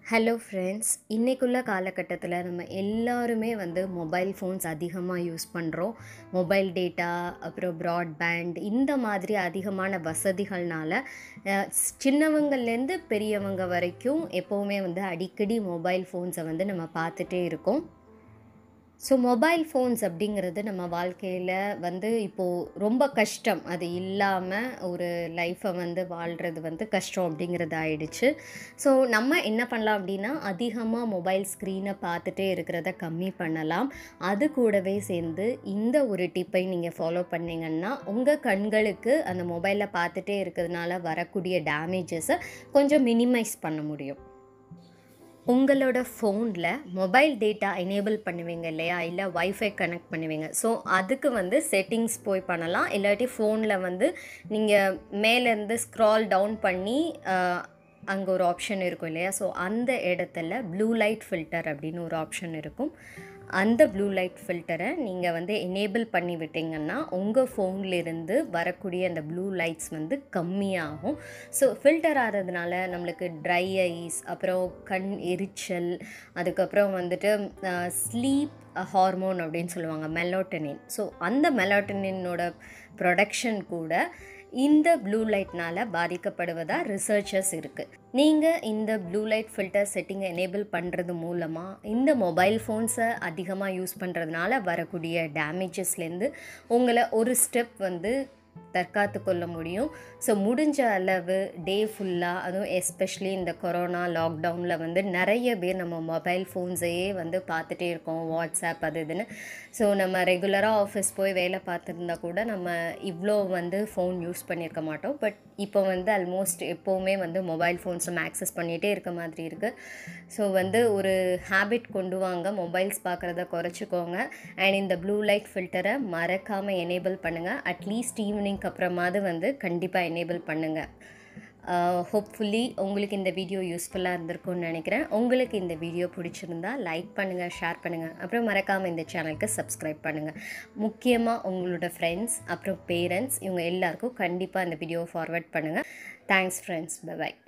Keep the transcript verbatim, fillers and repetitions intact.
Hello friends, இன்னைக்குள்ள காலகட்டத்தில் நம்ம எல்லாருமே வந்து மொபைல் ஃபோன்ஸ் அதிகமாக யூஸ் பண்ணுறோம். மொபைல் டேட்டா, அப்புறம் ப்ராட்பேண்ட் இந்த மாதிரி அதிகமான வசதிகள்னால அஹ், ஸ்- சின்னவங்கள்லேருந்து பெரியவங்க வரைக்கும் எப்போவுமே வந்து அடிக்கடி மொபைல் ஃபோன்ஸை வந்து நம்ம பார்த்துட்டே இருக்கோம். ஸோ மொபைல் ஃபோன்ஸ் அப்படிங்கிறது நம்ம வாழ்க்கையில் வந்து இப்போது ரொம்ப கஷ்டம். அது இல்லாமல் ஒரு லைஃப்பை வந்து வாழ்கிறது வந்து கஷ்டம் அப்படிங்கிறது ஆயிடுச்சு. ஸோ நம்ம என்ன பண்ணலாம் அப்படின்னா, அதிகமாக மொபைல் ஸ்க்ரீனை பார்த்துட்டே இருக்கிறத கம்மி பண்ணலாம். அது கூடவே சேர்ந்து இந்த ஒரு டிப்பை நீங்கள் ஃபாலோ பண்ணீங்கன்னா உங்கள் கண்களுக்கு அந்த மொபைலில் பார்த்துட்டே இருக்கிறதுனால வரக்கூடிய டேமேஜஸை கொஞ்சம் மினிமைஸ் பண்ண முடியும். உங்களோட ஃபோனில் மொபைல் டேட்டா எனேபிள் பண்ணுவீங்க இல்லையா, இல்லை வைஃபை கனெக்ட் பண்ணுவீங்க. ஸோ அதுக்கு வந்து செட்டிங்ஸ் போய் பண்ணலாம். இல்லாட்டி ஃபோனில் வந்து நீங்கள் மேலேருந்து ஸ்க்ரால் டவுன் பண்ணி அங்கே ஒரு ஆப்ஷன் இருக்கும் இல்லையா, ஸோ அந்த இடத்துல ப்ளூ லைட் ஃபில்டர் அப்படின்னு ஒரு ஆப்ஷன் இருக்கும். அந்த ப்ளூ லைட் ஃபில்டரை நீங்கள் வந்து எனேபிள் பண்ணி விட்டிங்கன்னா உங்கள் ஃபோன்லேருந்து வரக்கூடிய அந்த ப்ளூ லைட்ஸ் வந்து கம்மியாகும். ஸோ ஃபில்டர் ஆகிறதுனால நம்மளுக்கு ட்ரை ஐஸ், அப்புறம் கண் எரிச்சல், அதுக்கப்புறம் வந்துட்டு ஸ்லீப் ஹார்மோன் அப்படின்னு சொல்லுவாங்க மெலோட்டனின். ஸோ அந்த மெலோட்டனினோட ப்ரொடக்ஷன் கூட இந்த ப்ளூ லைட்னால் பாதிக்கப்படுவதாக ரிசர்ச்சர்ஸ் இருக்குது. நீங்கள் இந்த ப்ளூ லைட் ஃபில்டர் செட்டிங்கை எனேபிள் பண்ணுறது மூலமாக இந்த மொபைல் ஃபோன்ஸை அதிகமாக யூஸ் பண்ணுறதுனால வரக்கூடிய டேமேஜஸ்லேருந்து உங்களை ஒரு ஸ்டெப் வந்து தற்காத்து கொள்ள முடியும். ஸோ முடிஞ்ச அளவு டே ஃபுல்லாக, அதுவும் எஸ்பெஷலி இந்த கொரோனா லாக்டவுனில் வந்து நிறைய பேர் நம்ம மொபைல் ஃபோன்ஸையே வந்து பார்த்துட்டே இருக்கோம், வாட்ஸ்அப் அது இதுன்னு. ஸோ நம்ம ரெகுலராக ஆஃபீஸ் போய் வேலை பார்த்துருந்தா கூட நம்ம இவ்வளோ வந்து ஃபோன் யூஸ் பண்ணியிருக்க மாட்டோம். பட் இப்போ வந்து ஆல்மோஸ்ட் எப்போவுமே வந்து மொபைல் ஃபோன்ஸ் நம்ம ஆக்சஸ் பண்ணிகிட்டே இருக்க மாதிரி இருக்குது. ஸோ வந்து ஒரு ஹேபிட் கொண்டு வாங்க, மொபைல்ஸ் பார்க்குறத குறைச்சிக்கோங்க. அண்ட் இந்த ப்ளூ லைட் ஃபில்டரை மறக்காமல் எனேபிள் பண்ணுங்கள். அட்லீஸ்ட் ஈவினிங்க்கு அப்புறமாவது வந்து கண்டிப்பாக எனேபிள் பண்ணுங்கள். ஹோப்ஃபுல்லி உங்களுக்கு இந்த வீடியோ யூஸ்ஃபுல்லாக இருந்திருக்கும்னு நினைக்கிறேன். உங்களுக்கு இந்த வீடியோ பிடிச்சிருந்தா லைக் பண்ணுங்கள், ஷேர் பண்ணுங்கள், அப்புறம் மறக்காமல் இந்த சேனலுக்கு சப்ஸ்கிரைப் பண்ணுங்கள். முக்கியமாக உங்களோட ஃப்ரெண்ட்ஸ், அப்புறம் பேரண்ட்ஸ், இவங்க எல்லாருக்கும் கண்டிப்பாக இந்த வீடியோவை ஃபார்வர்ட் பண்ணுங்கள். Thanks friends, bye by.